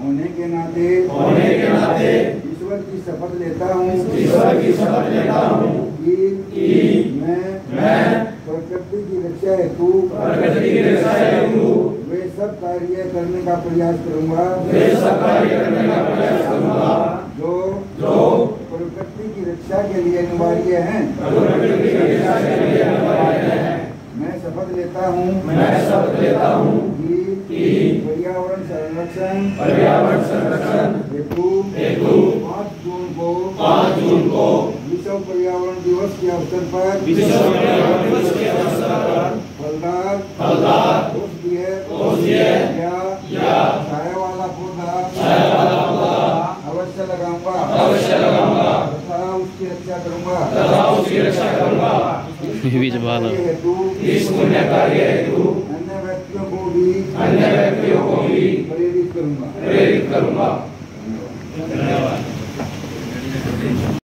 होने के नाते ईश्वर की शपथ लेता हूँ कि मैं प्रकृति की रक्षा हेतु वे सब कार्य करने का प्रयास करूँगा जो प्रकृति की रक्षा के लिए अनिवार्य हैं। मैं शपथ लेता हूँ कि पर्यावरण संरक्षण हेतु 5 जून को विश्व पर्यावरण दिवस के अवसर पर फलदार औषधीय या छाया वाला पौधा अवश्य लगाऊंगा तथा उसकी रक्षा करूंगा। इस पुण्य कार्य हेतु अन्य व्यक्तियों को भी प्रेरित करूंगा। धन्यवाद।